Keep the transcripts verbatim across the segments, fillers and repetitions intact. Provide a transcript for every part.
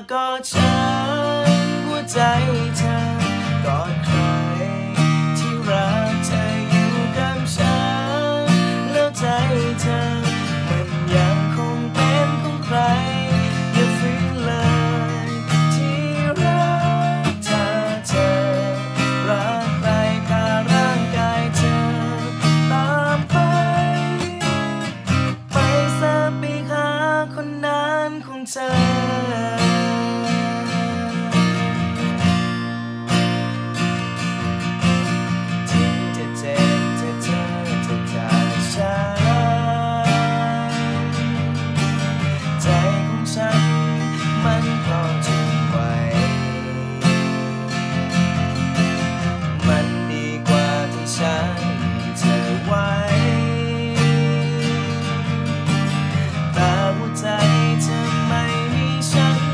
กอดฉันหัวใจเธอกอดใครที่รักเธออยู่กับฉันแล้วใจเธอมันยังคงเป็นของใครอย่าฝืนเลยที่รักเธอเธอรักใครพาร่างกายเธอตามไปไปสาปีหาคนนั้นของเธอมันก็จะไหวมันดีกว่าที่ฉันมีเธอไว้แต่หัวใจเธอไม่มีฉัน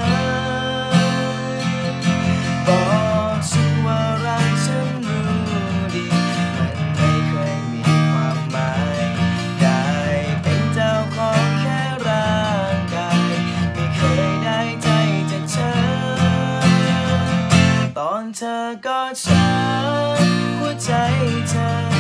เลยบอกฉันว่ารักฉันรู้ดีมันไม่เคยมีความหมายได้เป็นเจ้าของแค่ร่างกายไม่เคยได้ใจจากเธอตอนเธอกอดฉันหัวใจเธอ